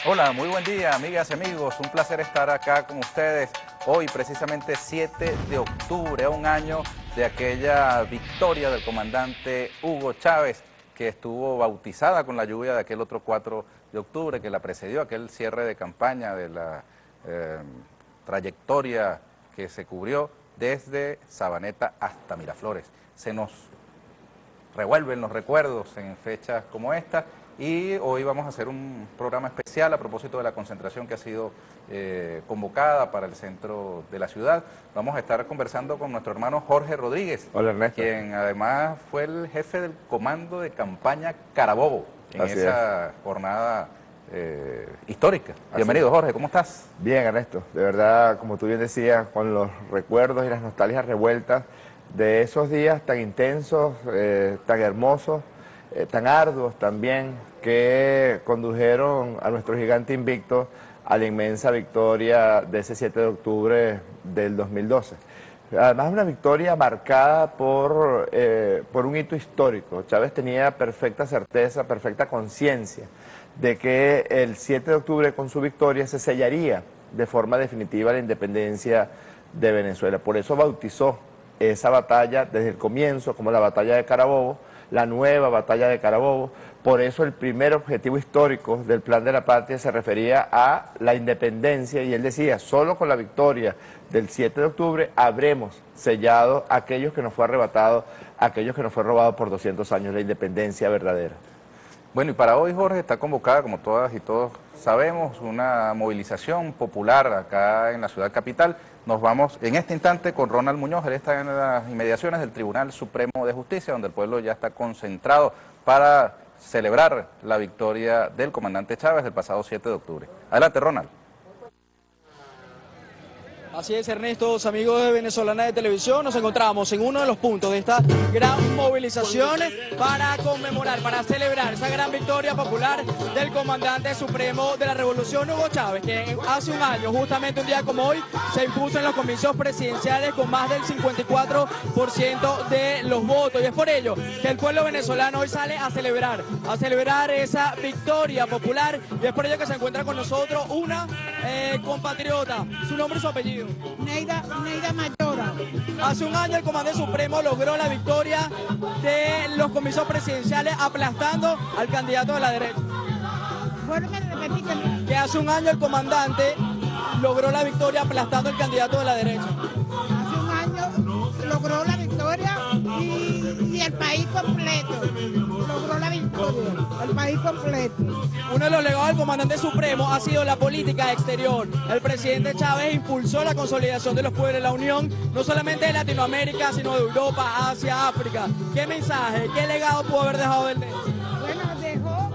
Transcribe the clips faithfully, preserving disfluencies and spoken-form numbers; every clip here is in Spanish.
Hola, muy buen día, amigas y amigos. Un placer estar acá con ustedes. Hoy, precisamente siete de octubre, a un año de aquella victoria del comandante Hugo Chávez, que estuvo bautizada con la lluvia de aquel otro cuatro de octubre, que la precedió, aquel cierre de campaña de la eh, trayectoria que se cubrió desde Sabaneta hasta Miraflores. Se nos revuelven los recuerdos en fechas como esta. Y hoy vamos a hacer un programa especial a propósito de la concentración que ha sido eh, convocada para el centro de la ciudad. Vamos a estar conversando con nuestro hermano Jorge Rodríguez, Hola, Ernesto. Quien además fue el jefe del comando de campaña Carabobo en Así esa es. jornada eh, histórica. Así Bienvenido, es. Jorge, ¿cómo estás? Bien, Ernesto. De verdad, como tú bien decías, con los recuerdos y las nostalgias revueltas de esos días tan intensos, eh, tan hermosos, Eh, tan arduos también, que condujeron a nuestro gigante invicto a la inmensa victoria de ese siete de octubre del dos mil doce. Además, una victoria marcada por, eh, por un hito histórico. Chávez tenía perfecta certeza, perfecta conciencia de que el siete de octubre con su victoria se sellaría de forma definitiva la independencia de Venezuela. Por eso bautizó esa batalla desde el comienzo como la batalla de Carabobo, la nueva batalla de Carabobo. Por eso el primer objetivo histórico del Plan de la Patria se refería a la independencia, y él decía, solo con la victoria del siete de octubre habremos sellado aquellos que nos fue arrebatado, aquellos que nos fue robado por doscientos años, la independencia verdadera. Bueno, y para hoy, Jorge, está convocada, como todas y todos sabemos, una movilización popular acá en la ciudad capital. Nos vamos en este instante con Ronald Muñoz. Él está en las inmediaciones del Tribunal Supremo de Justicia, donde el pueblo ya está concentrado para celebrar la victoria del comandante Chávez del pasado siete de octubre. Adelante, Ronald. Así es, Ernesto, amigos de Venezolana de Televisión, nos encontramos en uno de los puntos de esta gran movilización para conmemorar, para celebrar esa gran victoria popular del comandante supremo de la Revolución, Hugo Chávez, que hace un año, justamente un día como hoy, se impuso en los comicios presidenciales con más del cincuenta y cuatro por ciento de los votos. Y es por ello que el pueblo venezolano hoy sale a celebrar, a celebrar esa victoria popular, y es por ello que se encuentra con nosotros una eh, compatriota, su nombre y su apellido. Neida, Neida Mayora. Hace un año el comandante supremo logró la victoria de los comicios presidenciales aplastando al candidato de la derecha. Bueno, me repíteme. Que hace un año el comandante logró la victoria aplastando al candidato de la derecha. Hace un año logró la victoria y, y el país completo. Logró la victoria, el país completo. Uno de los legados del comandante supremo ha sido la política exterior. El presidente Chávez impulsó la consolidación de los pueblos de la Unión, no solamente de Latinoamérica, sino de Europa, Asia, África. ¿Qué mensaje, qué legado pudo haber dejado él? Bueno, dejó,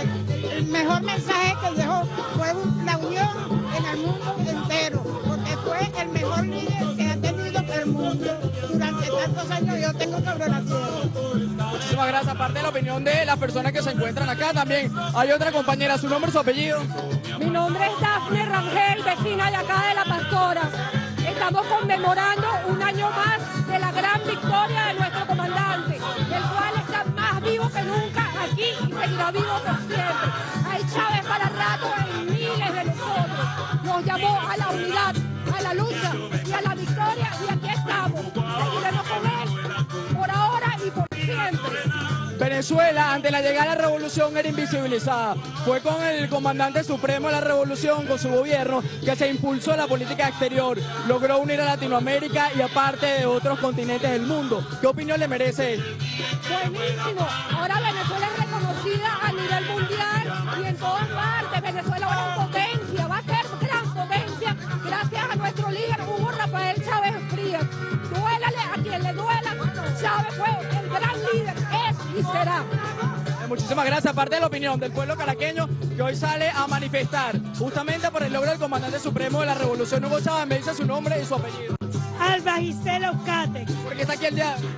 el mejor mensaje que dejó fue la unión en el mundo entero, porque fue el mejor líder que ha tenido el mundo durante tantos años. Yo tengo sobre la tierra. Muchísimas gracias. Aparte de la opinión de las personas que se encuentran acá, también hay otra compañera. ¿Su nombre y su apellido? Mi nombre es Dafne Rangel, vecina de acá de La Pastora. Estamos conmemorando un año más de la gran victoria de nuestro comandante, el cual está más vivo que nunca aquí y seguirá vivo por siempre. Hay Chávez para rato en miles de nosotros. Nos llamó a la unidad, a la lucha y a la victoria, y aquí estamos. Seguiremos con él por ahora y por siempre. Venezuela, ante la llegada de la revolución, era invisibilizada. Fue con el comandante supremo de la revolución, con su gobierno, que se impulsó la política exterior. Logró unir a Latinoamérica y aparte de otros continentes del mundo. ¿Qué opinión le merece él? Buenísimo. Ahora Venezuela es reconocida a nivel mundial y en todas partes. Venezuela ahora es potencia, va a ser gran potencia gracias a nuestro líder Hugo Rafael Chávez Frías. Duélale a quien le duela, Chávez fue el gran líder, es y será. Muchísimas gracias. Aparte de la opinión del pueblo caraqueño, que hoy sale a manifestar justamente por el logro del comandante supremo de la revolución, Hugo Chávez, me dice su nombre y su apellido. Alba Gisela Eucate. ¿Por qué está aquí el día de hoy?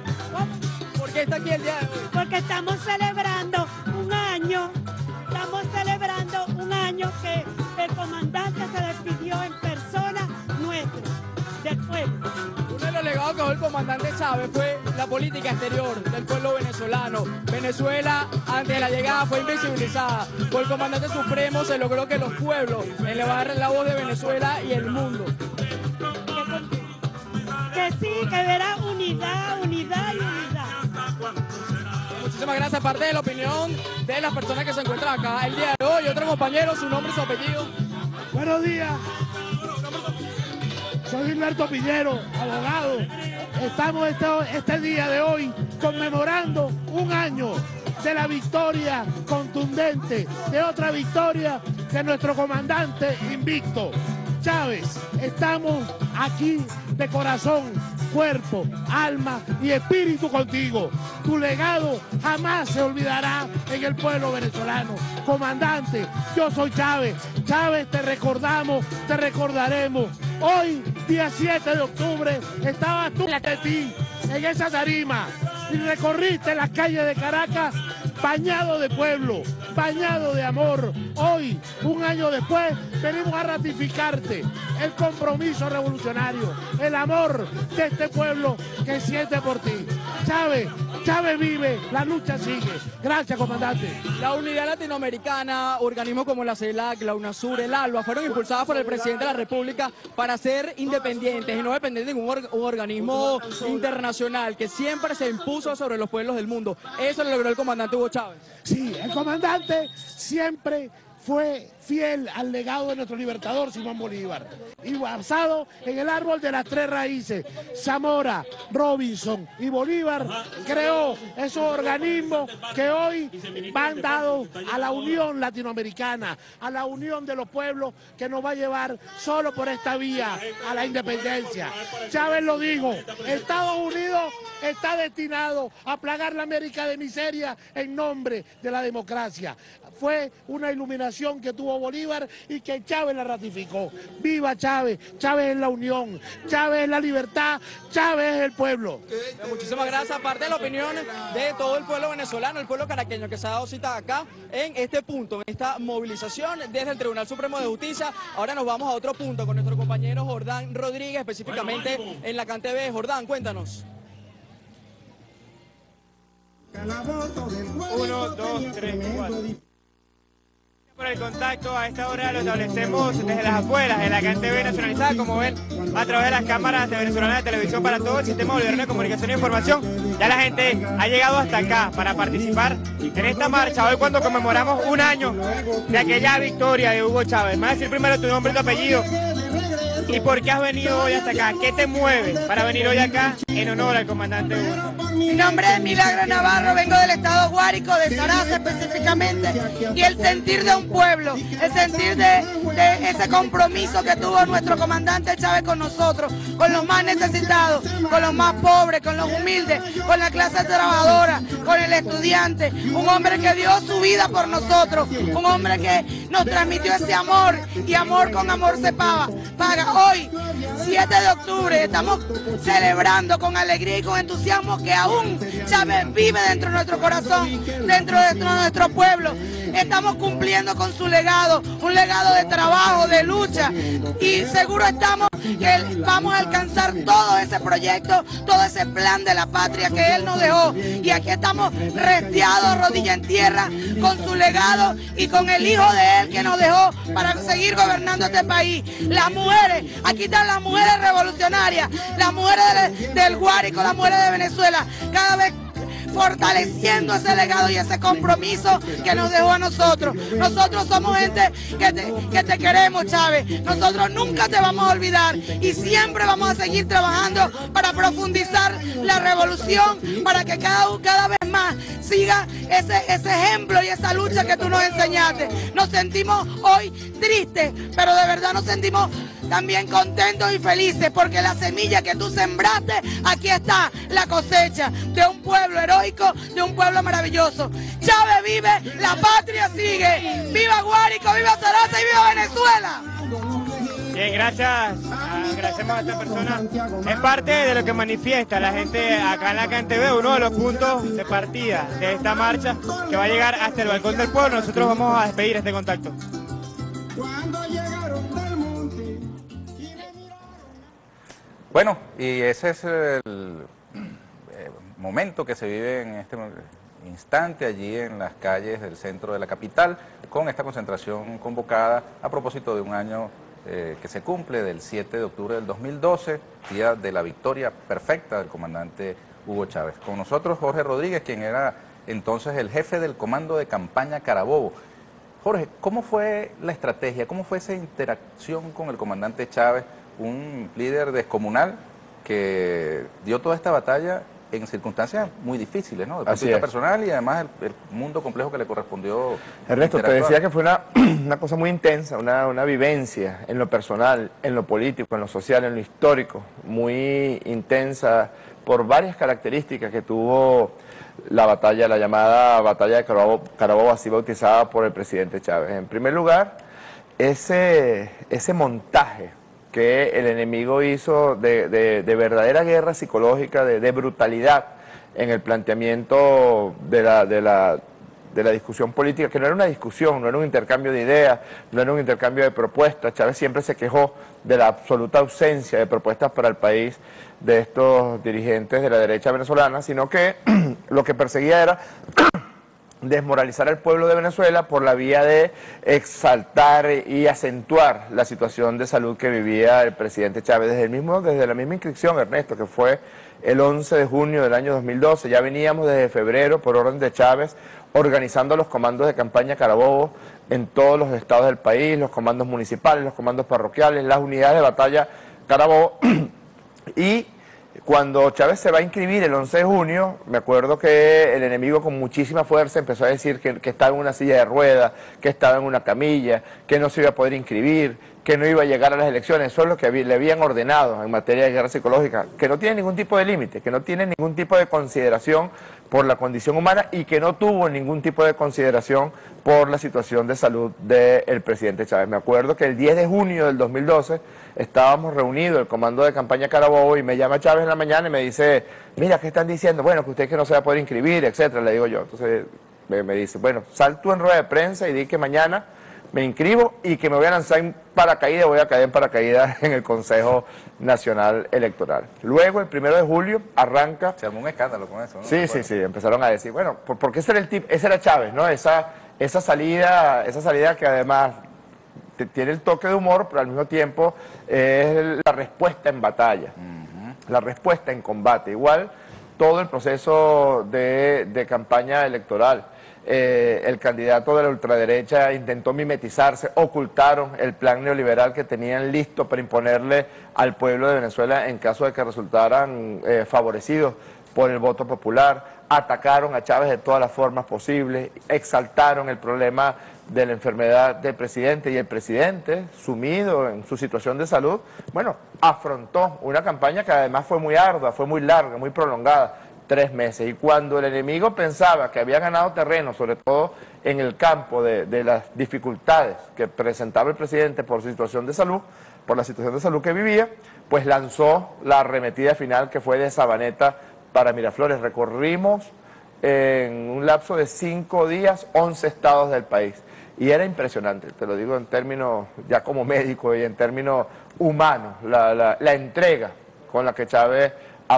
¿Por qué está aquí el día de hoy? Porque estamos celebrando un año, estamos celebrando un año que el comandante se despidió en persona nuestra, del pueblo. Uno de los legados que dejó el comandante Chávez fue la política exterior del pueblo venezolano. Venezuela, antes de la llegada, fue invisibilizada. Por el comandante supremo se logró que los pueblos elevaran la voz de Venezuela y el mundo. Que sí, que verá unidad, unidad y unidad. Muchísimas gracias. Aparte de la opinión de las personas que se encuentran acá el día de hoy, otro compañero, su nombre y su apellido. Buenos días. Soy Gilberto Piñero, abogado. Estamos este, este día de hoy conmemorando un año de la victoria contundente, de otra victoria de nuestro comandante invicto, Chávez. Estamos aquí de corazón, cuerpo, alma y espíritu contigo. Tu legado jamás se olvidará en el pueblo venezolano. Comandante, yo soy Chávez. Chávez, te recordamos, te recordaremos. Hoy, día siete de octubre, estabas tú de ti en esa tarima y recorriste las calles de Caracas bañado de pueblo, bañado de amor. Hoy, un año después, venimos a ratificarte el compromiso revolucionario, el amor de este pueblo que siente por ti. Chávez, Chávez vive, la lucha sigue. Gracias, comandante. La unidad latinoamericana, organismos como la CELAC, la UNASUR, el ALBA, fueron impulsadas por el presidente de la República para ser independientes y no depender de ningún or un organismo internacional que siempre se impuso sobre los pueblos del mundo. Eso lo logró el comandante Hugo Chávez. Sí, el comandante siempre fue fiel al legado de nuestro libertador Simón Bolívar y basado en el árbol de las tres raíces, Zamora, Robinson y Bolívar, creó esos organismos que hoy van dados a la unión latinoamericana, a la unión de los pueblos que nos va a llevar solo por esta vía a la independencia. Chávez lo dijo, Estados Unidos está destinado a plagar la América de miseria en nombre de la democracia. Fue una iluminación que tuvo Bolívar y que Chávez la ratificó. ¡Viva Chávez! Chávez es la unión, Chávez es la libertad, Chávez es el pueblo. Muchísimas gracias. Aparte de la opinión de todo el pueblo venezolano, el pueblo caraqueño que se ha dado cita acá en este punto, en esta movilización desde el Tribunal Supremo de Justicia. Ahora nos vamos a otro punto con nuestro compañero Jordán Rodríguez, específicamente en la CanTV. Jordán, cuéntanos. Uno, dos, tres, cuatro. Por el contacto, a esta hora lo establecemos desde las afueras de la CanTV nacionalizada, como ven, a través de las cámaras de Venezolana de Televisión para todo el sistema boliviano de comunicación e información. Ya la gente ha llegado hasta acá para participar en esta marcha, hoy cuando conmemoramos un año de aquella victoria de Hugo Chávez. Me vas a decir primero tu nombre y tu apellido y por qué has venido hoy hasta acá. ¿Qué te mueve para venir hoy acá en honor al comandante Hugo? Mi nombre es Milagro Navarro, vengo del estado Guárico, de Saraza específicamente, y el sentir de un pueblo, el sentir de, de ese compromiso que tuvo nuestro comandante Chávez con nosotros, con los más necesitados, con los más pobres, con los humildes, con la clase trabajadora, con el estudiante, un hombre que dio su vida por nosotros, un hombre que nos transmitió ese amor, y amor con amor se paga. paga. Hoy, siete de octubre, estamos celebrando con alegría y con entusiasmo que aún Chávez vive dentro de nuestro corazón, dentro de nuestro pueblo. Estamos cumpliendo con su legado, un legado de trabajo, de lucha, y seguro estamos que vamos a alcanzar todo ese proyecto, todo ese plan de la patria que él nos dejó. Y aquí estamos resteados, rodilla en tierra, con su legado y con el hijo de él que nos dejó para seguir gobernando este país. Las mujeres, aquí están las mujeres revolucionarias, las mujeres del, del Guárico, las mujeres de Venezuela, cada vez fortaleciendo ese legado y ese compromiso que nos dejó a nosotros. Nosotros somos gente que te, que te queremos, Chávez. Nosotros nunca te vamos a olvidar y siempre vamos a seguir trabajando para profundizar la revolución, para que cada, cada vez más siga ese, ese ejemplo y esa lucha que tú nos enseñaste. Nos sentimos hoy tristes, pero de verdad nos sentimos también contentos y felices, porque la semilla que tú sembraste, aquí está la cosecha de un pueblo heroico, de un pueblo maravilloso. Chávez vive, la patria sigue. ¡Viva Guárico, viva Saraza y viva Venezuela! Bien, gracias. Agradecemos a esta persona. Es parte de lo que manifiesta la gente acá en la CanTV, uno de los puntos de partida de esta marcha que va a llegar hasta el balcón del pueblo. Nosotros vamos a despedir este contacto. Bueno, y ese es el eh, momento que se vive en este instante allí en las calles del centro de la capital, con esta concentración convocada a propósito de un año eh, que se cumple del siete de octubre del dos mil doce, día de la victoria perfecta del comandante Hugo Chávez. Con nosotros Jorge Rodríguez, quien era entonces el jefe del comando de campaña Carabobo. Jorge, ¿cómo fue la estrategia? ¿Cómo fue esa interacción con el comandante Chávez, un líder descomunal que dio toda esta batalla en circunstancias muy difíciles, ¿no? Desde el punto de vista personal y además el, el mundo complejo que le correspondió. Ernesto, te decía que fue una, una cosa muy intensa, una, una vivencia en lo personal, en lo político, en lo social, en lo histórico, muy intensa por varias características que tuvo la batalla, la llamada batalla de Carabobo, Carabobo, así bautizada por el presidente Chávez. En primer lugar, ese, ese montaje que el enemigo hizo de, de, de verdadera guerra psicológica, de, de brutalidad en el planteamiento de la, de, la, de la discusión política, que no era una discusión, no era un intercambio de ideas, no era un intercambio de propuestas. Chávez siempre se quejó de la absoluta ausencia de propuestas para el país de estos dirigentes de la derecha venezolana, sino que lo que perseguía era desmoralizar al pueblo de Venezuela por la vía de exaltar y acentuar la situación de salud que vivía el presidente Chávez. Desde, el mismo, desde la misma inscripción, Ernesto, que fue el once de junio del año dos mil doce, ya veníamos desde febrero, por orden de Chávez, organizando los comandos de campaña Carabobo en todos los estados del país, los comandos municipales, los comandos parroquiales, las unidades de batalla Carabobo. Y cuando Chávez se va a inscribir el once de junio, me acuerdo que el enemigo con muchísima fuerza empezó a decir que, que estaba en una silla de ruedas, que estaba en una camilla, que no se iba a poder inscribir, que no iba a llegar a las elecciones. Eso es lo que le habían ordenado en materia de guerra psicológica, que no tiene ningún tipo de límite, que no tiene ningún tipo de consideración por la condición humana y que no tuvo ningún tipo de consideración por la situación de salud del presidente Chávez. Me acuerdo que el diez de junio del dos mil doce estábamos reunidos, el comando de campaña Carabobo, y me llama Chávez en la mañana y me dice, mira, ¿qué están diciendo? Bueno, que usted que no se va a poder inscribir, etcétera, le digo yo. Entonces me, me dice, bueno, sal tú en rueda de prensa y di que mañana me inscribo y que me voy a lanzar en paracaídas, voy a caer en paracaídas en el Consejo Nacional Electoral. Luego, el primero de julio, arranca... Se armó un escándalo con eso, ¿no? Sí, sí, sí, empezaron a decir, bueno, porque ese era el tip, ese era Chávez, ¿no? Esa, esa salida, esa salida que además tiene el toque de humor, pero al mismo tiempo es la respuesta en batalla, uh-huh. la respuesta en combate. Igual, todo el proceso de, de campaña electoral. Eh, el candidato de la ultraderecha intentó mimetizarse, ocultaron el plan neoliberal que tenían listo para imponerle al pueblo de Venezuela en caso de que resultaran eh, favorecidos por el voto popular, atacaron a Chávez de todas las formas posibles, exaltaron el problema de la enfermedad del presidente y el presidente, sumido en su situación de salud, bueno, afrontó una campaña que además fue muy ardua, fue muy larga, muy prolongada, tres meses. Y cuando el enemigo pensaba que había ganado terreno, sobre todo en el campo de, de las dificultades que presentaba el presidente por su situación de salud, por la situación de salud que vivía, pues lanzó la arremetida final que fue de Sabaneta para Miraflores. Recorrimos en un lapso de cinco días once estados del país. Y era impresionante, te lo digo en términos ya como médico y en términos humanos, la, la, la entrega con la que Chávez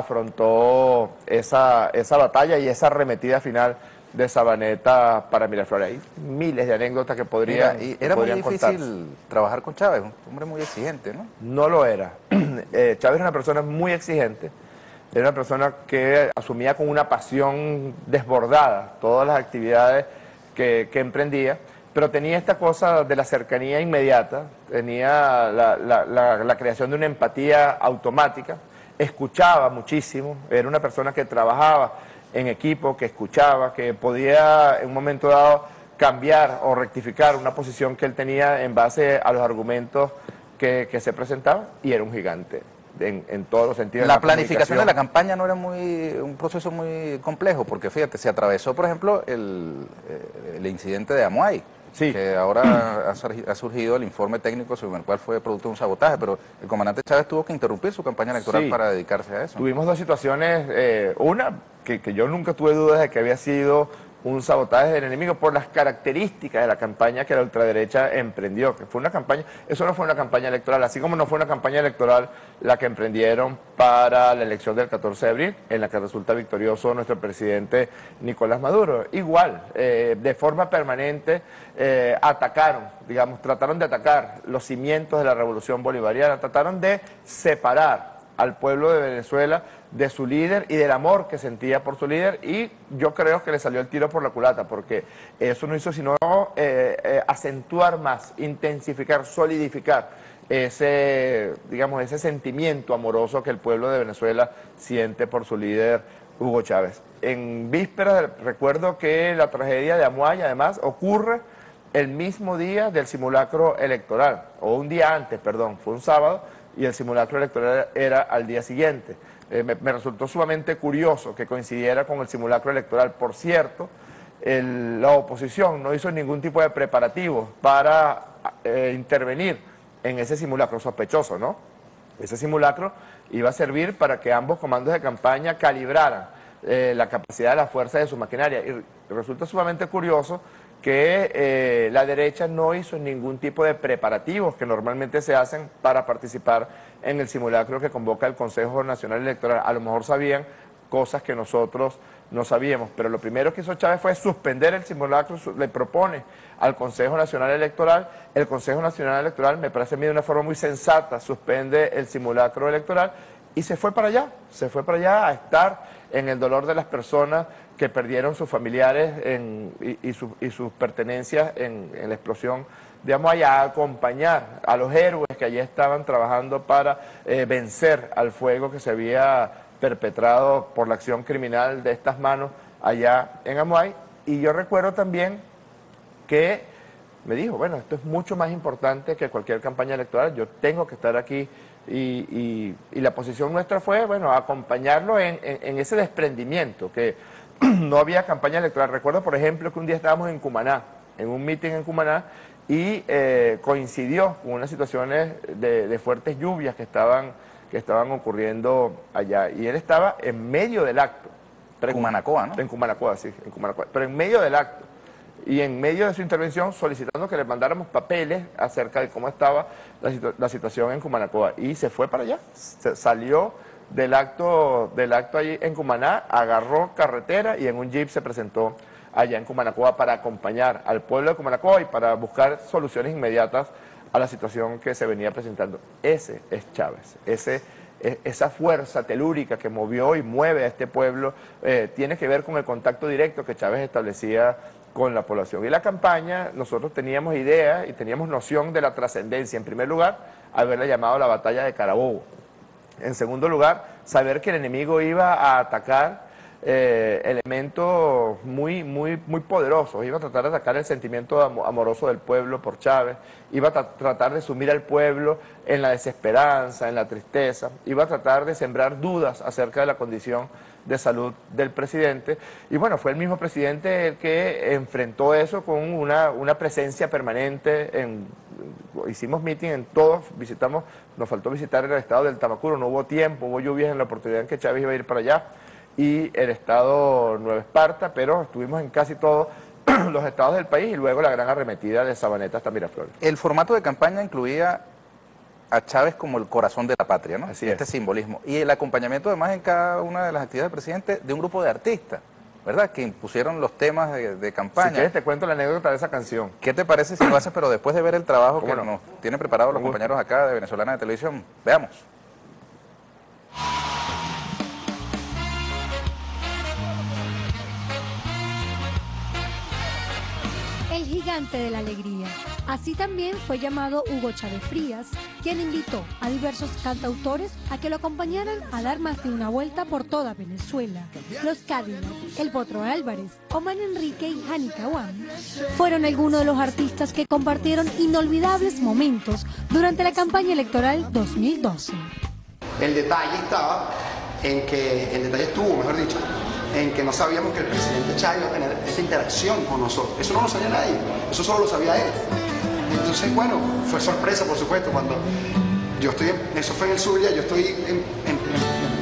afrontó esa, esa batalla y esa arremetida final de Sabaneta para Miraflores. Hay miles de anécdotas que podrían Mira, y era podrían muy difícil contarse. Trabajar con Chávez, un hombre muy exigente, ¿no? No lo era. eh, Chávez era una persona muy exigente, era una persona que asumía con una pasión desbordada todas las actividades que, que emprendía, pero tenía esta cosa de la cercanía inmediata, tenía la, la, la, la creación de una empatía automática, escuchaba muchísimo, era una persona que trabajaba en equipo, que escuchaba, que podía en un momento dado cambiar o rectificar una posición que él tenía en base a los argumentos que, que se presentaban, y era un gigante en, en todos los sentidos. La, de la planificación de la campaña no era muy un proceso muy complejo, porque fíjate, se atravesó, por ejemplo, el, el incidente de Amuay. Sí. Que ahora ha surgido el informe técnico sobre el cual fue producto de un sabotaje, pero el comandante Chávez tuvo que interrumpir su campaña electoral sí. para dedicarse a eso. Tuvimos dos situaciones, eh, una que, que yo nunca tuve dudas de que había sido un sabotaje del enemigo por las características de la campaña que la ultraderecha emprendió, que fue una campaña, eso no fue una campaña electoral, así como no fue una campaña electoral la que emprendieron para la elección del catorce de abril, en la que resulta victorioso nuestro presidente Nicolás Maduro. Igual, eh, de forma permanente eh, atacaron, digamos, trataron de atacar los cimientos de la revolución bolivariana, trataron de separar al pueblo de Venezuela de su líder y del amor que sentía por su líder, y yo creo que le salió el tiro por la culata, porque eso no hizo sino eh, eh, acentuar más, intensificar, solidificar ese, digamos, ese sentimiento amoroso que el pueblo de Venezuela siente por su líder Hugo Chávez. En vísperas, recuerdo que la tragedia de Amuay además ocurre el mismo día del simulacro electoral, o un día antes, perdón, fue un sábado, y el simulacro electoral era al día siguiente. Eh, me, me resultó sumamente curioso que coincidiera con el simulacro electoral. Por cierto, el, la oposición no hizo ningún tipo de preparativos para eh, intervenir en ese simulacro sospechoso, ¿no? Ese simulacro iba a servir para que ambos comandos de campaña calibraran eh, la capacidad de la fuerza de su maquinaria. Y resulta sumamente curioso que eh, la derecha no hizo ningún tipo de preparativos que normalmente se hacen para participar en el simulacro que convoca el Consejo Nacional Electoral. A lo mejor sabían cosas que nosotros no sabíamos, pero lo primero que hizo Chávez fue suspender el simulacro, le propone al Consejo Nacional Electoral. El Consejo Nacional Electoral, me parece a mí de una forma muy sensata, suspende el simulacro electoral y se fue para allá, se fue para allá a estar en el dolor de las personas que perdieron sus familiares en, y, y, su, y sus pertenencias en, en la explosión de Amuay, a acompañar a los héroes que allí estaban trabajando para eh, vencer al fuego que se había perpetrado por la acción criminal de estas manos allá en Amuay. Y yo recuerdo también que me dijo, bueno, esto es mucho más importante que cualquier campaña electoral, yo tengo que estar aquí. Y, y, y la posición nuestra fue, bueno, acompañarlo en, en, en ese desprendimiento, que no había campaña electoral. Recuerdo, por ejemplo, que un día estábamos en Cumaná, en un meeting en Cumaná, y eh, coincidió con unas situaciones de, de fuertes lluvias que estaban, que estaban ocurriendo allá, y él estaba en medio del acto. En Cumanacoa, ¿no? En Cumanacoa, sí, en Cumanacoa, pero en medio del acto. Y en medio de su intervención solicitando que le mandáramos papeles acerca de cómo estaba la, situ la situación en Cumanacoa. Y se fue para allá, se salió del acto, del acto allí en Cumaná, agarró carretera y en un jeep se presentó allá en Cumanacoa para acompañar al pueblo de Cumanacoa y para buscar soluciones inmediatas a la situación que se venía presentando. Ese es Chávez, ese esa fuerza telúrica que movió y mueve a este pueblo eh, tiene que ver con el contacto directo que Chávez establecía con la población. Y la campaña, nosotros teníamos idea y teníamos noción de la trascendencia. En primer lugar, haberla llamado la batalla de Carabobo. En segundo lugar, saber que el enemigo iba a atacar eh, elementos muy, muy, muy poderosos. Iba a tratar de atacar el sentimiento amoroso del pueblo por Chávez. Iba a tra tratar de sumir al pueblo en la desesperanza, en la tristeza. Iba a tratar de sembrar dudas acerca de la condición de salud del presidente. Y bueno, fue el mismo presidente el que enfrentó eso con una, una presencia permanente. En, hicimos meeting en todos, visitamos, nos faltó visitar el estado del Tamacuro, no hubo tiempo, hubo lluvias en la oportunidad en que Chávez iba a ir para allá, y el estado Nueva Esparta, pero estuvimos en casi todos los estados del país, y luego la gran arremetida de Sabaneta hasta Miraflores. El formato de campaña incluía a Chávez como el corazón de la patria, ¿no? Así este es. simbolismo. Y el acompañamiento además en cada una de las actividades del presidente de un grupo de artistas, ¿verdad? Que impusieron los temas de, de campaña. Si quieres te cuento la anécdota de esa canción. ¿Qué te parece si lo haces, pero después de ver el trabajo que no? nos tienen preparados los compañeros acá de Venezolana de Televisión? Veamos. El gigante de la alegría. Así también fue llamado Hugo Chávez Frías, quien invitó a diversos cantautores a que lo acompañaran a dar más de una vuelta por toda Venezuela. Los Cadillac, El Potro Álvarez, Omar Enrique y Hani Kawam fueron algunos de los artistas que compartieron inolvidables momentos durante la campaña electoral dos mil doce. El detalle estaba en que, el detalle estuvo, mejor dicho, en que no sabíamos que el presidente Chávez iba a tener esa interacción con nosotros. Eso no lo sabía nadie, eso solo lo sabía él. Entonces, bueno, fue sorpresa, por supuesto, cuando yo estoy, en, eso fue en el Zulia, yo estoy en, en, en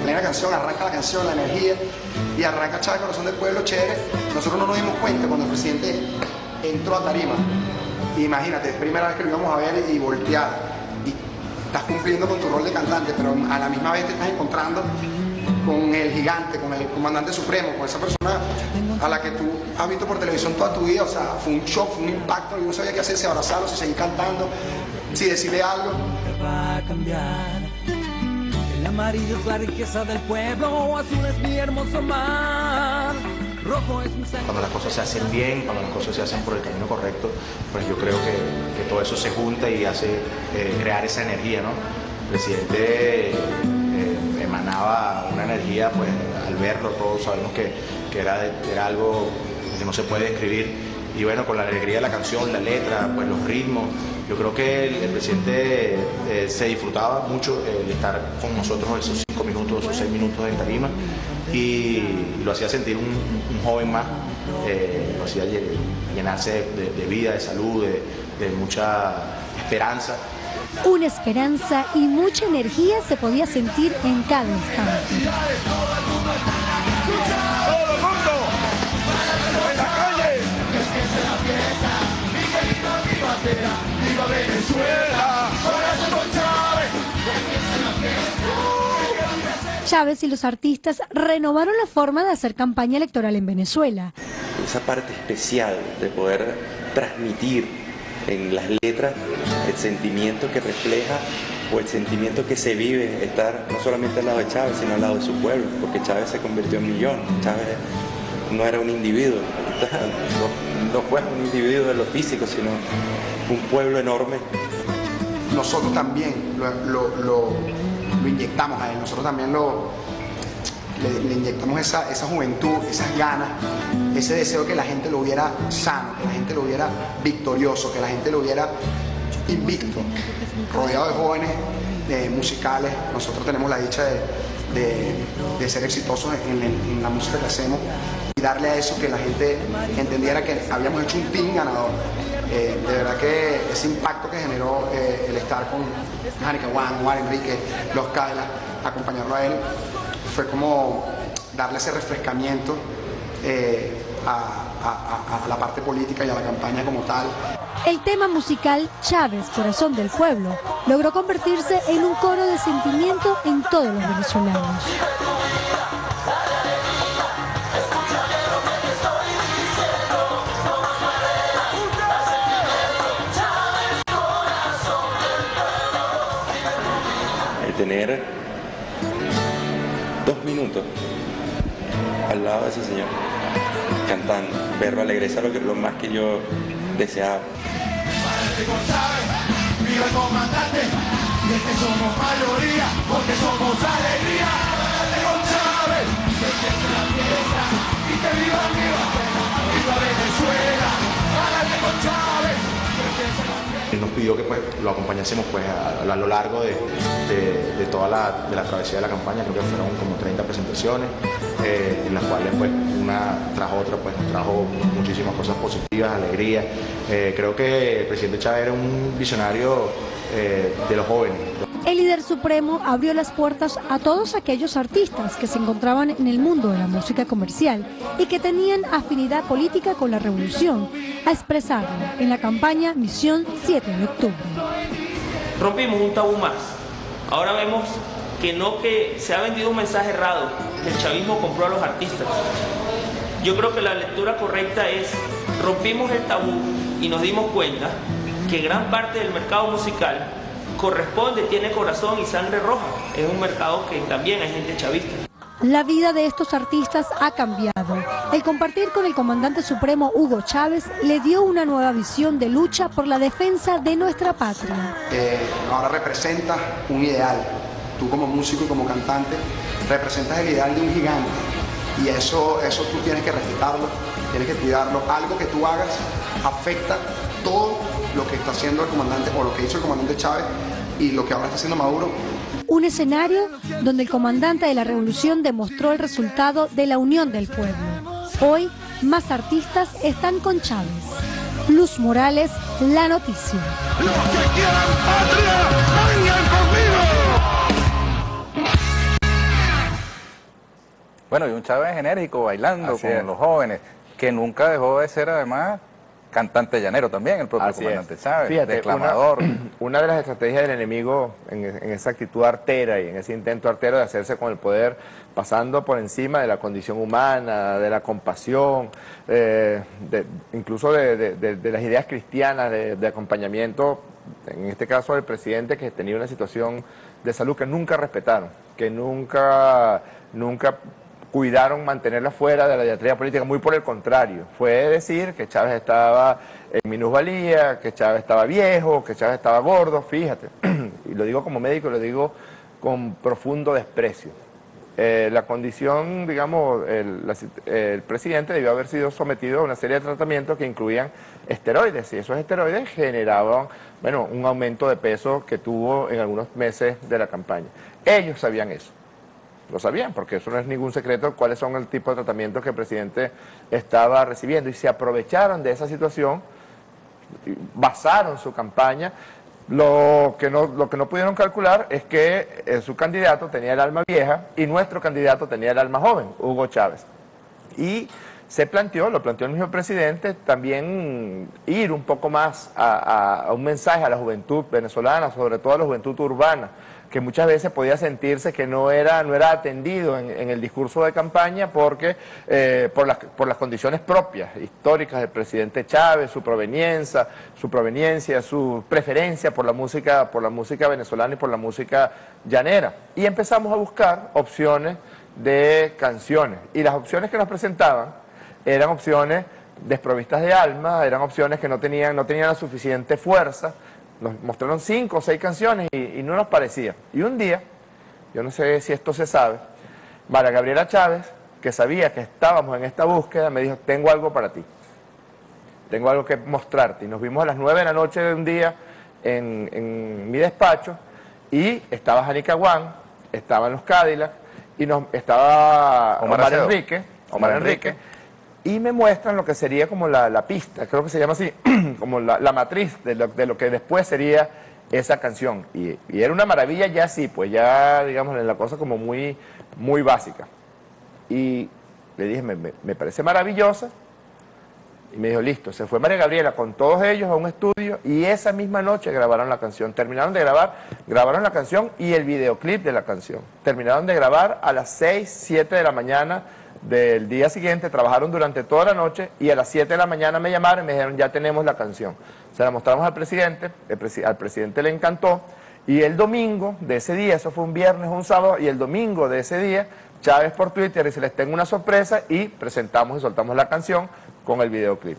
plena canción, arranca la canción, la energía, y arranca Chávez, Corazón del Pueblo, chévere. Nosotros no nos dimos cuenta cuando el presidente entró a tarima. Imagínate, es primera vez que lo íbamos a ver y voltear. Y estás cumpliendo con tu rol de cantante, pero a la misma vez te estás encontrando con el gigante, con el comandante supremo, con esa persona a la que tú has visto por televisión toda tu vida. O sea, fue un shock, fue un impacto, y no sabía qué hacer, si abrazarlo, si seguir cantando, si decirle algo. Va a cambiar. El amarillo es la riqueza del pueblo, azul es mi hermoso mar, rojo es mi sangre. Cuando las cosas se hacen bien, cuando las cosas se hacen por el camino correcto, pues yo creo que, que todo eso se junta y hace eh, crear esa energía, ¿no? El presidente eh, emanaba una energía, pues al verlo todos sabemos que, que era, era algo que no se puede describir. Y bueno, con la alegría de la canción, la letra, pues los ritmos, yo creo que el, el presidente eh, se disfrutaba mucho el estar con nosotros esos cinco minutos, esos seis minutos en tarima, y lo hacía sentir un, un joven más, eh, lo hacía llenarse de, de vida, de salud, de, de mucha esperanza. Una esperanza y mucha energía se podía sentir en cada instante. ¡Viva Venezuela! Chávez y los artistas renovaron la forma de hacer campaña electoral en Venezuela. Esa parte especial de poder transmitir en las letras el sentimiento que refleja o el sentimiento que se vive, estar no solamente al lado de Chávez, sino al lado de su pueblo, porque Chávez se convirtió en millón. Chávez no era un individuo, no, no fue un individuo de lo físico, sino un pueblo enorme. Nosotros también lo, lo, lo, lo inyectamos a él, nosotros también lo, le, le inyectamos esa, esa juventud, esas ganas, ese deseo que la gente lo viera sano, que la gente lo viera victorioso, que la gente lo viera invicto, rodeado de jóvenes, de musicales. Nosotros tenemos la dicha de, de, de ser exitosos en, en, en la música que hacemos y darle a eso, que la gente entendiera que habíamos hecho un team ganador. Eh, de verdad que ese impacto que generó eh, el estar con Jánica Juan, Juan Enrique, Los Kaila, acompañarlo a él, fue como darle ese refrescamiento eh, a, a, a la parte política y a la campaña como tal. El tema musical Chávez, Corazón del Pueblo, logró convertirse en un coro de sentimiento en todos los venezolanos. Tener dos minutos al lado de ese señor cantando, verlo alegre, eso es lo, que, lo más que yo deseaba. ¡Viva el comandante! Y es que somos mayoría, porque somos alegría. ¡Con Chávez! ¡Que empiece la fiesta! ¡Y que viva, viva! ¡Viva Venezuela! ¡Hágale con Chávez! Él nos pidió que pues, lo acompañásemos pues, a, a lo largo de, de, de toda la, de la travesía de la campaña. Creo que fueron como treinta presentaciones, eh, en las cuales pues, una tras otra pues, nos trajo muchísimas cosas positivas, alegría. Eh, creo que el presidente Chávez era un visionario eh, de los jóvenes. El líder supremo abrió las puertas a todos aquellos artistas que se encontraban en el mundo de la música comercial y que tenían afinidad política con la revolución, a expresarlo en la campaña Misión siete de octubre. Rompimos un tabú más. Ahora vemos que no que se ha vendido un mensaje errado, que el chavismo compró a los artistas. Yo creo que la lectura correcta es, rompimos el tabú y nos dimos cuenta que gran parte del mercado musical corresponde, tiene corazón y sangre roja. Es un mercado que también hay gente chavista. La vida de estos artistas ha cambiado. El compartir con el comandante supremo Hugo Chávez le dio una nueva visión de lucha por la defensa de nuestra patria. Eh, ahora representas un ideal. Tú como músico y como cantante representas el ideal de un gigante. Y eso, eso tú tienes que respetarlo, tienes que cuidarlo. Algo que tú hagas afecta todo lo que está haciendo el comandante, o lo que hizo el comandante Chávez y lo que ahora está haciendo Maduro. Un escenario donde el comandante de la revolución demostró el resultado de la unión del pueblo. Hoy, más artistas están con Chávez. Luz Morales, La Noticia. Los que quieran patria, vengan conmigo. Bueno, y un Chávez enérgico, bailando Así con es. los jóvenes, que nunca dejó de ser además cantante llanero también, el propio Así comandante es. Chávez, Fíjate, declamador. Una, una de las estrategias del enemigo en, en esa actitud artera y en ese intento artero de hacerse con el poder, pasando por encima de la condición humana, de la compasión, eh, de, incluso de, de, de, de las ideas cristianas de, de acompañamiento, en este caso del presidente que tenía una situación de salud que nunca respetaron, que nunca, nunca cuidaron mantenerla fuera de la diatriba política, muy por el contrario. Fue decir que Chávez estaba en minusvalía, que Chávez estaba viejo, que Chávez estaba gordo, fíjate. Y lo digo como médico, lo digo con profundo desprecio. Eh, la condición, digamos, el, la, el presidente debió haber sido sometido a una serie de tratamientos que incluían esteroides, y esos esteroides generaban, bueno, un aumento de peso que tuvo en algunos meses de la campaña. Ellos sabían eso. Lo sabían, porque eso no es ningún secreto cuáles son el tipo de tratamientos que el presidente estaba recibiendo, y se aprovecharon de esa situación, basaron su campaña. Lo que no, lo que no pudieron calcular es que eh, su candidato tenía el alma vieja y nuestro candidato tenía el alma joven, Hugo Chávez. Y se planteó, lo planteó el mismo presidente, también ir un poco más a, a, a un mensaje a la juventud venezolana, sobre todo a la juventud urbana, que muchas veces podía sentirse que no era, no era atendido en, en el discurso de campaña porque eh, por, las, por las condiciones propias, históricas del presidente Chávez, su proveniencia, su proveniencia, su preferencia por la música, por la música venezolana y por la música llanera. Y empezamos a buscar opciones de canciones. Y las opciones que nos presentaban eran opciones desprovistas de alma, eran opciones que no tenían, no tenían la suficiente fuerza. Nos mostraron cinco o seis canciones y, y no nos parecía. Y un día, yo no sé si esto se sabe, María Gabriela Chávez, que sabía que estábamos en esta búsqueda, me dijo, tengo algo para ti, tengo algo que mostrarte. Y nos vimos a las nueve de la noche de un día en, en mi despacho, y estaba Janica Guán, estaban los Cadillac, y nos, estaba Omar, Omar Acedo. Enrique, Omar Enrique, y me muestran lo que sería como la, la pista, creo que se llama así, como la, la matriz de lo, de lo que después sería esa canción. Y, y era una maravilla ya sí, pues ya, digamos, la cosa como muy, muy básica. Y le dije, me, me, me parece maravillosa, y me dijo, listo. Se fue María Gabriela con todos ellos a un estudio, y esa misma noche grabaron la canción. Terminaron de grabar, grabaron la canción y el videoclip de la canción. Terminaron de grabar a las seis, siete de la mañana del día siguiente, trabajaron durante toda la noche, y a las siete de la mañana me llamaron y me dijeron, ya tenemos la canción. Se la mostramos al presidente, el presi- al presidente le encantó, y el domingo de ese día, eso fue un viernes o un sábado, y el domingo de ese día, Chávez por Twitter dice, les tengo una sorpresa, y presentamos y soltamos la canción con el videoclip.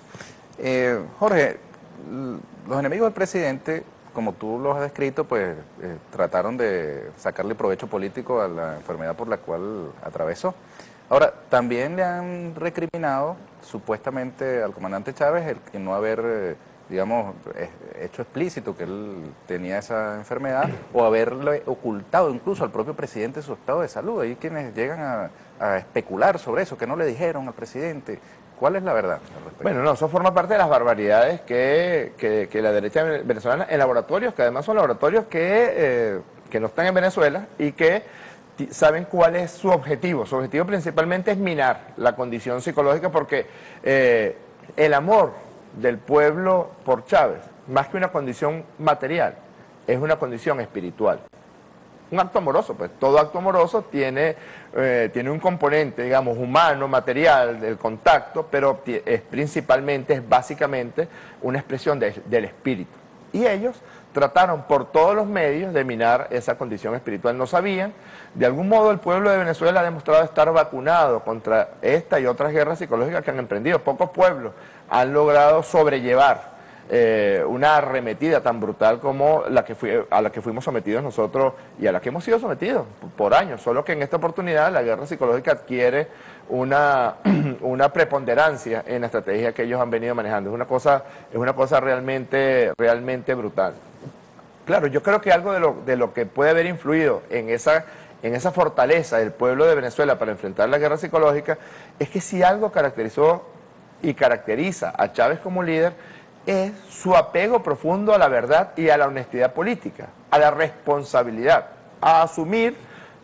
Eh, Jorge, los enemigos del presidente, como tú los has descrito, pues eh, trataron de sacarle provecho político a la enfermedad por la cual atravesó. Ahora, también le han recriminado supuestamente al comandante Chávez el que no haber, eh, digamos, eh, hecho explícito que él tenía esa enfermedad, o haberle ocultado incluso al propio presidente su estado de salud. Hay quienes llegan a, a especular sobre eso, que no le dijeron al presidente. ¿Cuál es la verdad al respecto? Bueno, no, eso forma parte de las barbaridades que, que, que la derecha venezolana, en laboratorios, que además son laboratorios que, eh, que no están en Venezuela y que saben cuál es su objetivo. Su objetivo principalmente es minar la condición psicológica, porque eh, el amor del pueblo por Chávez, más que una condición material, es una condición espiritual. Un acto amoroso, pues todo acto amoroso tiene, eh, tiene un componente, digamos, humano, material, del contacto, pero es principalmente, es básicamente una expresión de, del espíritu. Y ellos trataron por todos los medios de minar esa condición espiritual. No sabían, de algún modo el pueblo de Venezuela ha demostrado estar vacunado contra esta y otras guerras psicológicas que han emprendido. Pocos pueblos han logrado sobrellevar eh, una arremetida tan brutal como la que fui, a la que fuimos sometidos nosotros y a la que hemos sido sometidos por años. Solo que en esta oportunidad la guerra psicológica adquiere una, una preponderancia en la estrategia que ellos han venido manejando. Es una cosa, es una cosa realmente, realmente brutal. Claro, yo creo que algo de lo, de lo que puede haber influido en esa, en esa fortaleza del pueblo de Venezuela para enfrentar la guerra psicológica es que si algo caracterizó y caracteriza a Chávez como líder es su apego profundo a la verdad y a la honestidad política, a la responsabilidad, a asumir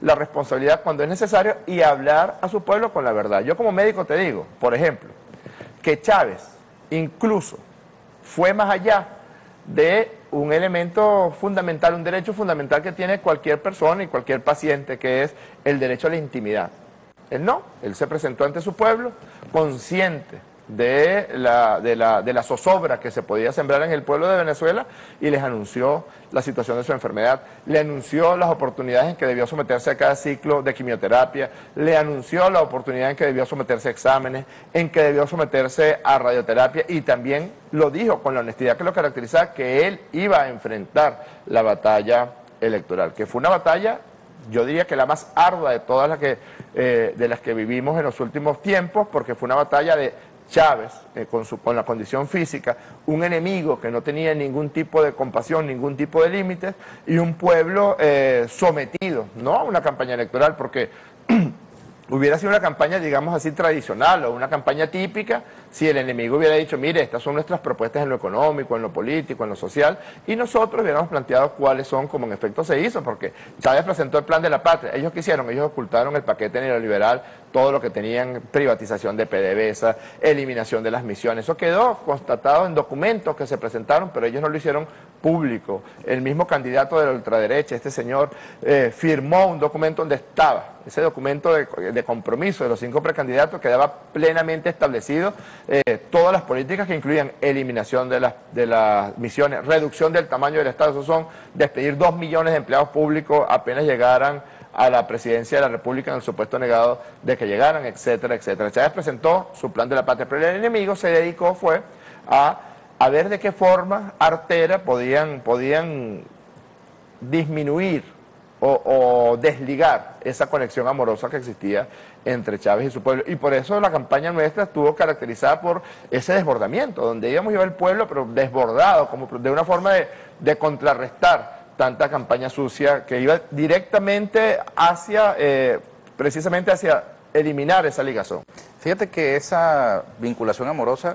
la responsabilidad cuando es necesario y hablar a su pueblo con la verdad. Yo como médico te digo, por ejemplo, que Chávez incluso fue más allá de un elemento fundamental, un derecho fundamental que tiene cualquier persona y cualquier paciente, que es el derecho a la intimidad. Él no, él se presentó ante su pueblo consciente de la, de, la, de la zozobra que se podía sembrar en el pueblo de Venezuela y les anunció la situación de su enfermedad, le anunció las oportunidades en que debió someterse a cada ciclo de quimioterapia, le anunció la oportunidad en que debió someterse a exámenes, en que debió someterse a radioterapia y también lo dijo con la honestidad que lo caracteriza, que él iba a enfrentar la batalla electoral, que fue una batalla, yo diría que la más ardua de todas las que, eh, de las que vivimos en los últimos tiempos, porque fue una batalla de Chávez, eh, con, su, con la condición física, un enemigo que no tenía ningún tipo de compasión, ningún tipo de límites, y un pueblo eh, sometido, no a una campaña electoral, porque hubiera sido una campaña, digamos así, tradicional o una campaña típica, si el enemigo hubiera dicho, mire, estas son nuestras propuestas en lo económico, en lo político, en lo social, y nosotros hubiéramos planteado cuáles son, como en efecto se hizo, porque Chávez presentó el plan de la patria. ¿Ellos qué hicieron? Ellos ocultaron el paquete neoliberal, todo lo que tenían, privatización de PDVSA, eliminación de las misiones. Eso quedó constatado en documentos que se presentaron, pero ellos no lo hicieron público. El mismo candidato de la ultraderecha, este señor, eh, firmó un documento donde estaba, ese documento de, de compromiso de los cinco precandidatos, quedaba plenamente establecido eh, todas las políticas que incluían eliminación de las, de las misiones, reducción del tamaño del Estado, eso son despedir dos millones de empleados públicos apenas llegaran a la presidencia de la República en el supuesto negado de que llegaran, etcétera, etcétera. Chávez presentó su plan de la patria, pero el enemigo se dedicó fue a, a ver de qué forma artera podían, podían disminuir o, o desligar esa conexión amorosa que existía entre Chávez y su pueblo. Y por eso la campaña nuestra estuvo caracterizada por ese desbordamiento, donde íbamos a llevar el pueblo, pero desbordado, como de una forma de, de contrarrestar tanta campaña sucia que iba directamente hacia, eh, precisamente hacia eliminar esa ligazón. Fíjate que esa vinculación amorosa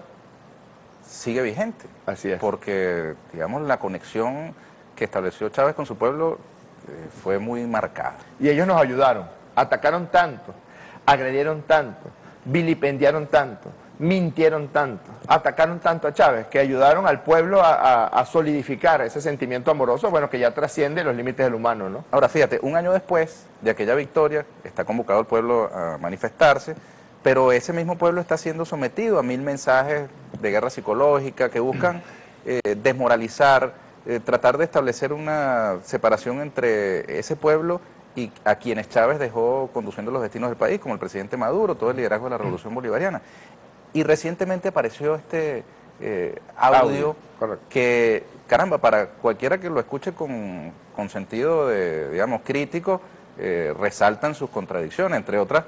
sigue vigente. Así es. Porque, digamos, la conexión que estableció Chávez con su pueblo eh, fue muy marcada. Y ellos nos ayudaron, atacaron tanto, agredieron tanto, vilipendiaron tanto, mintieron tanto, atacaron tanto a Chávez, que ayudaron al pueblo a, a, a solidificar ese sentimiento amoroso, bueno, que ya trasciende los límites del humano, ¿no? Ahora, fíjate, un año después de aquella victoria, está convocado el pueblo a manifestarse, pero ese mismo pueblo está siendo sometido a mil mensajes de guerra psicológica que buscan eh, desmoralizar, eh, tratar de establecer una separación entre ese pueblo y a quienes Chávez dejó conduciendo los destinos del país, como el presidente Maduro, todo el liderazgo de la Revolución Bolivariana. Y recientemente apareció este eh, audio, audio que, caramba, para cualquiera que lo escuche con, con sentido de, digamos, crítico, eh, resaltan sus contradicciones, entre otras,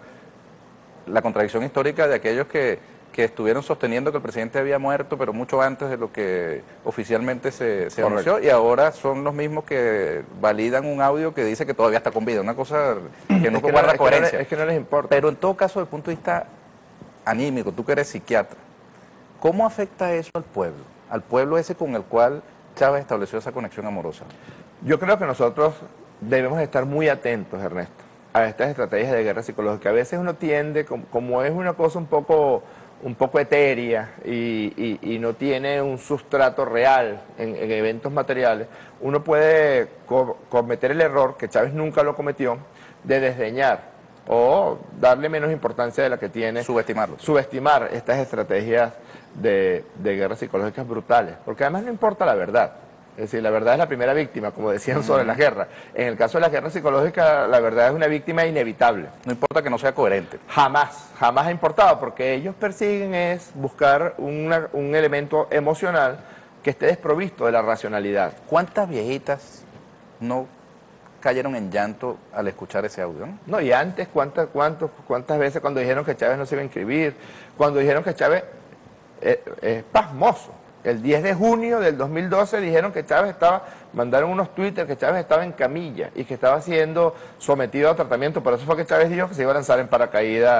la contradicción histórica de aquellos que, que estuvieron sosteniendo que el presidente había muerto, pero mucho antes de lo que oficialmente se, se anunció, y ahora son los mismos que validan un audio que dice que todavía está con vida, una cosa que no es que guarda no, coherencia. Es que, no, es que no les importa. Pero en todo caso, desde el punto de vista anímico, tú que eres psiquiatra, ¿cómo afecta eso al pueblo? Al pueblo ese con el cual Chávez estableció esa conexión amorosa. Yo creo que nosotros debemos estar muy atentos, Ernesto, a estas estrategias de guerra psicológica. A veces uno tiende, como, como es una cosa un poco, un poco etérea y, y, y no tiene un sustrato real en, en eventos materiales, uno puede co cometer el error, que Chávez nunca lo cometió, de desdeñar o darle menos importancia de la que tiene. Subestimarlo. Subestimar estas estrategias de, de guerras psicológicas brutales, porque además no importa la verdad. Es decir, la verdad es la primera víctima, como decían sobre las guerras. En el caso de las guerras psicológicas, la verdad es una víctima inevitable. No importa que no sea coherente. Jamás, jamás ha importado, porque ellos persiguen es buscar una, un elemento emocional que esté desprovisto de la racionalidad. ¿Cuántas viejitas no cayeron en llanto al escuchar ese audio? No, no y antes, ¿cuántas, cuántos, ¿cuántas veces cuando dijeron que Chávez no se iba a inscribir? Cuando dijeron que Chávez es eh, eh, pasmoso. El diez de junio del dos mil doce dijeron que Chávez estaba, mandaron unos Twitter que Chávez estaba en camilla y que estaba siendo sometido a tratamiento. Por eso fue que Chávez dijo que se iba a lanzar en paracaídas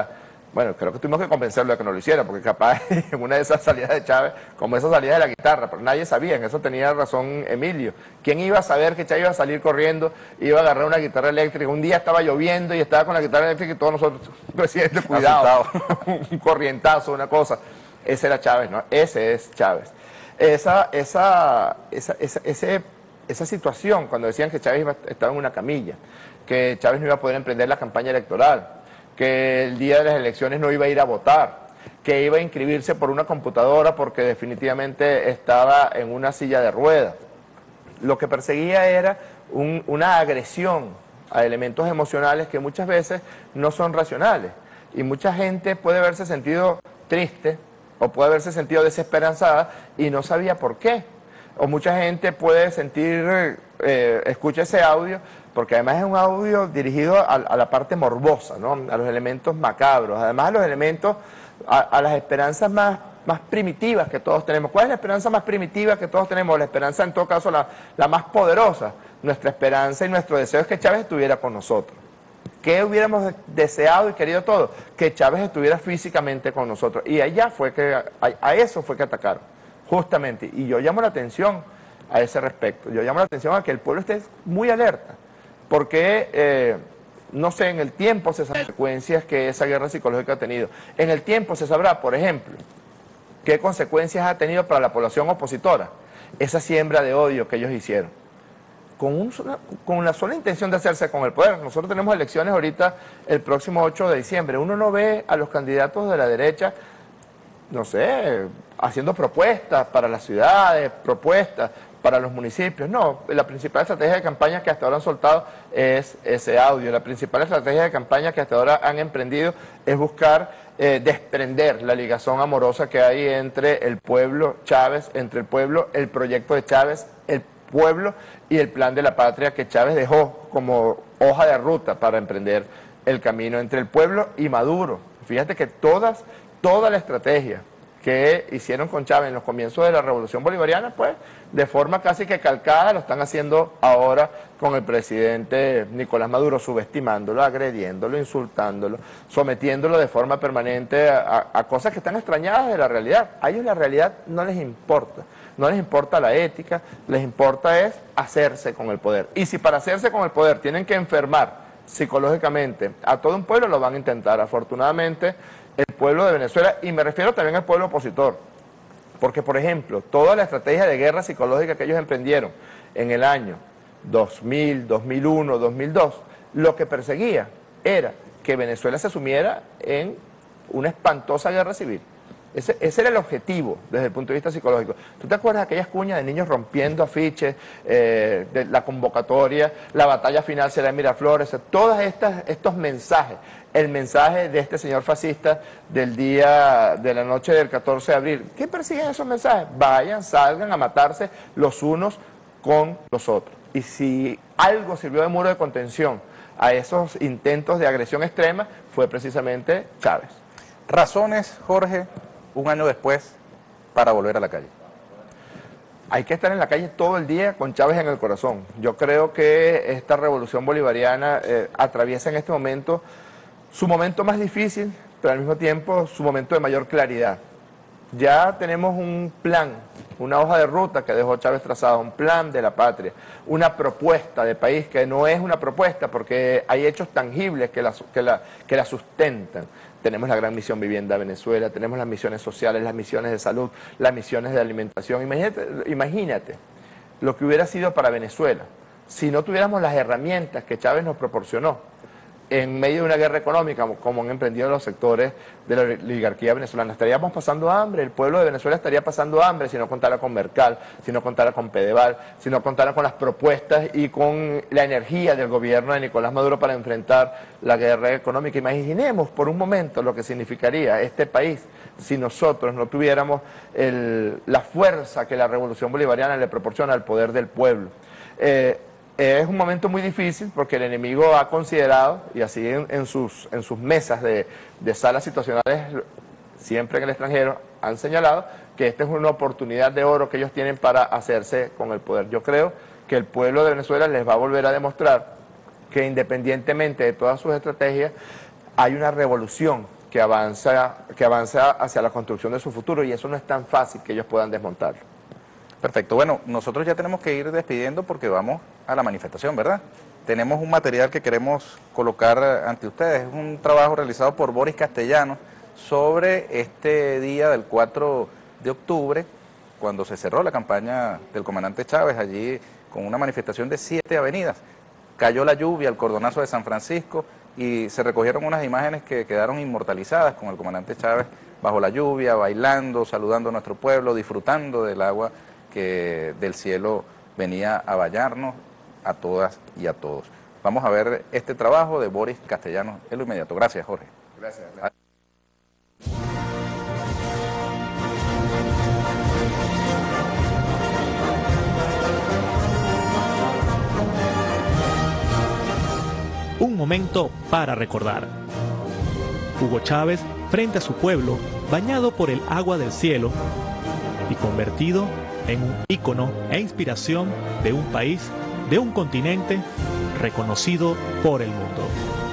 Bueno, creo que tuvimos que convencerlo de que no lo hiciera, porque capaz en una de esas salidas de Chávez, como esas salidas de la guitarra, pero nadie sabía, en eso tenía razón Emilio. ¿Quién iba a saber que Chávez iba a salir corriendo, iba a agarrar una guitarra eléctrica? Un día estaba lloviendo y estaba con la guitarra eléctrica y todos nosotros, presidente, cuidado, un corrientazo, una cosa. Ese era Chávez, ¿no? Ese es Chávez. Esa, esa, esa, esa, ese, esa situación, cuando decían que Chávez iba, estaba en una camilla, que Chávez no iba a poder emprender la campaña electoral, que el día de las elecciones no iba a ir a votar, que iba a inscribirse por una computadora porque definitivamente estaba en una silla de ruedas. Lo que perseguía era un, una agresión a elementos emocionales que muchas veces no son racionales. Y mucha gente puede haberse sentido triste o puede haberse sentido desesperanzada y no sabía por qué. O mucha gente puede sentir, eh, escucha ese audio, porque además es un audio dirigido a, a la parte morbosa, ¿no? A los elementos macabros, además a los elementos, a, a las esperanzas más, más primitivas que todos tenemos. ¿Cuál es la esperanza más primitiva que todos tenemos? La esperanza, en todo caso, la, la más poderosa. Nuestra esperanza y nuestro deseo es que Chávez estuviera con nosotros. ¿Qué hubiéramos deseado y querido todos? Que Chávez estuviera físicamente con nosotros. Y allá fue que, a, a eso fue que atacaron, justamente. Y yo llamo la atención a ese respecto. Yo llamo la atención a que el pueblo esté muy alerta. Porque, eh, no sé, en el tiempo se sabrán las consecuencias que esa guerra psicológica ha tenido. En el tiempo se sabrá, por ejemplo, qué consecuencias ha tenido para la población opositora esa siembra de odio que ellos hicieron. Con, un sola, con la sola intención de hacerse con el poder. Nosotros tenemos elecciones ahorita el próximo ocho de diciembre. Uno no ve a los candidatos de la derecha, no sé, haciendo propuestas para las ciudades, propuestas para los municipios. No, la principal estrategia de campaña que hasta ahora han soltado es ese audio. La principal estrategia de campaña que hasta ahora han emprendido es buscar eh, desprender la ligación amorosa que hay entre el pueblo Chávez, entre el pueblo, el proyecto de Chávez, el pueblo y el plan de la patria que Chávez dejó como hoja de ruta para emprender el camino entre el pueblo y Maduro. Fíjate que todas, toda la estrategia que hicieron con Chávez en los comienzos de la Revolución Bolivariana, pues, de forma casi que calcada, lo están haciendo ahora con el presidente Nicolás Maduro, subestimándolo, agrediéndolo, insultándolo, sometiéndolo de forma permanente a, a, a cosas que están extrañadas de la realidad. A ellos la realidad no les importa, no les importa la ética, les importa es hacerse con el poder. Y si para hacerse con el poder tienen que enfermar psicológicamente a todo un pueblo, lo van a intentar. Afortunadamente, el pueblo de Venezuela, y me refiero también al pueblo opositor, porque, por ejemplo, toda la estrategia de guerra psicológica que ellos emprendieron en el año dos mil, dos mil uno, dos mil dos, lo que perseguía era que Venezuela se sumiera en una espantosa guerra civil. Ese, ese era el objetivo desde el punto de vista psicológico. ¿Tú te acuerdas de aquellas cuñas de niños rompiendo afiches, eh, de la convocatoria, la batalla final será en Miraflores, todos estos mensajes? El mensaje de este señor fascista del día de la noche del catorce de abril. ¿Qué persiguen esos mensajes? Vayan, salgan a matarse los unos con los otros. Y si algo sirvió de muro de contención a esos intentos de agresión extrema, fue precisamente Chávez. Razones, Jorge, un año después, para volver a la calle. Hay que estar en la calle todo el día con Chávez en el corazón. Yo creo que esta revolución bolivariana eh, atraviesa en este momento su momento más difícil, pero al mismo tiempo su momento de mayor claridad. Ya tenemos un plan, una hoja de ruta que dejó Chávez trazado, un plan de la patria, una propuesta de país que no es una propuesta porque hay hechos tangibles que la, que la, que la sustentan. Tenemos la gran misión Vivienda Venezuela, tenemos las misiones sociales, las misiones de salud, las misiones de alimentación. Imagínate, imagínate lo que hubiera sido para Venezuela si no tuviéramos las herramientas que Chávez nos proporcionó en medio de una guerra económica, como han emprendido los sectores de la oligarquía venezolana. Estaríamos pasando hambre, el pueblo de Venezuela estaría pasando hambre si no contara con Mercal, si no contara con Pedeval, si no contara con las propuestas y con la energía del gobierno de Nicolás Maduro para enfrentar la guerra económica. Imaginemos por un momento lo que significaría este país si nosotros no tuviéramos el, la fuerza que la revolución bolivariana le proporciona al poder del pueblo. Eh, Es un momento muy difícil porque el enemigo ha considerado, y así en, en, sus, en sus mesas de, de salas situacionales, siempre en el extranjero, han señalado que esta es una oportunidad de oro que ellos tienen para hacerse con el poder. Yo creo que el pueblo de Venezuela les va a volver a demostrar que independientemente de todas sus estrategias, hay una revolución que avanza, que avanza hacia la construcción de su futuro, y eso no es tan fácil que ellos puedan desmontarlo. Perfecto. Bueno, nosotros ya tenemos que ir despidiendo porque vamos a la manifestación, ¿verdad? Tenemos un material que queremos colocar ante ustedes. Es un trabajo realizado por Boris Castellanos sobre este día del cuatro de octubre, cuando se cerró la campaña del comandante Chávez, allí con una manifestación de siete avenidas. Cayó la lluvia, el cordonazo de San Francisco, y se recogieron unas imágenes que quedaron inmortalizadas con el comandante Chávez bajo la lluvia, bailando, saludando a nuestro pueblo, disfrutando del agua que del cielo venía a bañarnos a todas y a todos. Vamos a ver este trabajo de Boris Castellanos en lo inmediato. Gracias, Jorge. Gracias. Un momento para recordar. Hugo Chávez frente a su pueblo, bañado por el agua del cielo y convertido en un ícono e inspiración de un país, de un continente reconocido por el mundo.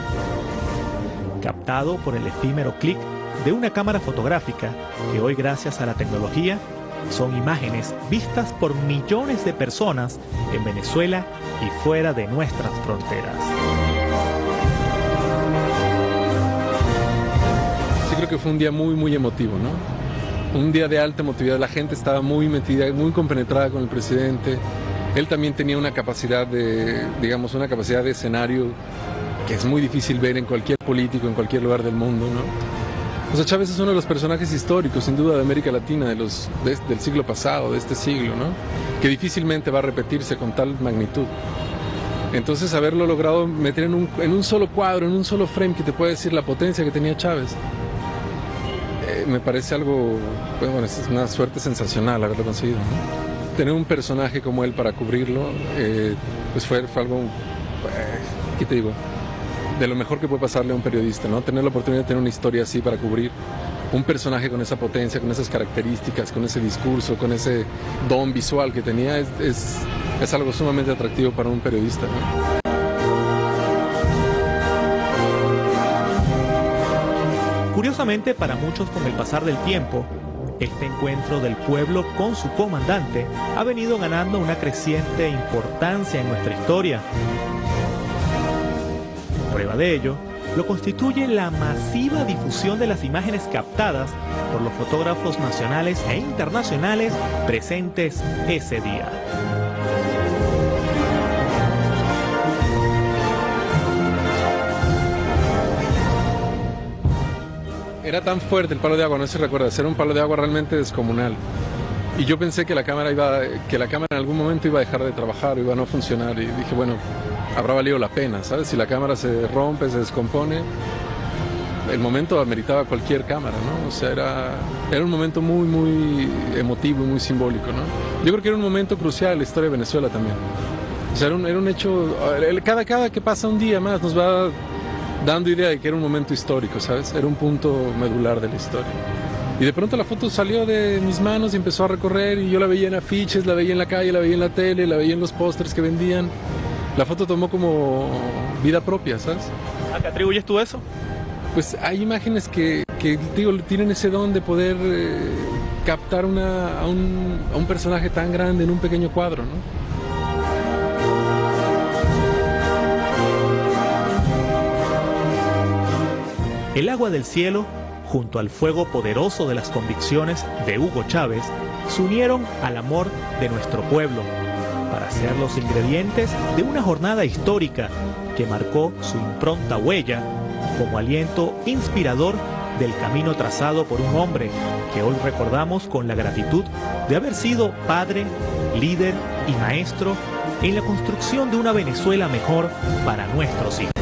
Captado por el efímero clic de una cámara fotográfica que hoy, gracias a la tecnología, son imágenes vistas por millones de personas en Venezuela y fuera de nuestras fronteras. Sí, creo que fue un día muy, muy emotivo, ¿no? Un día de alta emotividad, la gente estaba muy metida, muy compenetrada con el presidente. Él también tenía una capacidad de, digamos, una capacidad de escenario que es muy difícil ver en cualquier político, en cualquier lugar del mundo, ¿no? O sea, Chávez es uno de los personajes históricos, sin duda, de América Latina, de los, de, del siglo pasado, de este siglo, ¿no? Que difícilmente va a repetirse con tal magnitud. Entonces, haberlo logrado meter en un, en un solo cuadro, en un solo frame, que te puede decir la potencia que tenía Chávez, eh, me parece algo, pues, bueno, es una suerte sensacional haberlo conseguido, ¿no? Tener un personaje como él para cubrirlo, eh, pues fue, fue algo, eh, ¿qué te digo?, de lo mejor que puede pasarle a un periodista, ¿no? Tener la oportunidad de tener una historia así para cubrir un personaje con esa potencia, con esas características, con ese discurso, con ese don visual que tenía, es, es, es algo sumamente atractivo para un periodista, ¿no? Curiosamente, para muchos, con el pasar del tiempo, este encuentro del pueblo con su comandante ha venido ganando una creciente importancia en nuestra historia. Prueba de ello lo constituye la masiva difusión de las imágenes captadas por los fotógrafos nacionales e internacionales presentes ese día. Era tan fuerte el palo de agua, no sé si recuerdas, era un palo de agua realmente descomunal. Y yo pensé que la cámara iba, que la cámara en algún momento iba a dejar de trabajar, iba a no funcionar. Y dije, bueno, habrá valido la pena, ¿sabes? Si la cámara se rompe, se descompone, el momento ameritaba cualquier cámara, ¿no? O sea, era, era un momento muy, muy emotivo y muy simbólico, ¿no? Yo creo que era un momento crucial en la historia de Venezuela también. O sea, era un, era un hecho, cada, cada que pasa un día más nos va dando idea de que era un momento histórico, ¿sabes? Era un punto medular de la historia. Y de pronto la foto salió de mis manos y empezó a recorrer, y yo la veía en afiches, la veía en la calle, la veía en la tele, la veía en los pósters que vendían. La foto tomó como vida propia, ¿sabes? ¿A qué atribuyes tú eso? Pues hay imágenes que, que digo, tienen ese don de poder eh, captar una, a, un, a un personaje tan grande en un pequeño cuadro, ¿no? El agua del cielo, junto al fuego poderoso de las convicciones de Hugo Chávez, se unieron al amor de nuestro pueblo para ser los ingredientes de una jornada histórica que marcó su impronta huella como aliento inspirador del camino trazado por un hombre que hoy recordamos con la gratitud de haber sido padre, líder y maestro en la construcción de una Venezuela mejor para nuestros hijos.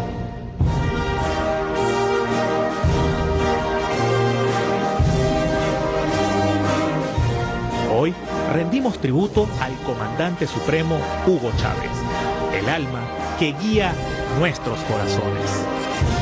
Hoy rendimos tributo al comandante supremo Hugo Chávez, el alma que guía nuestros corazones.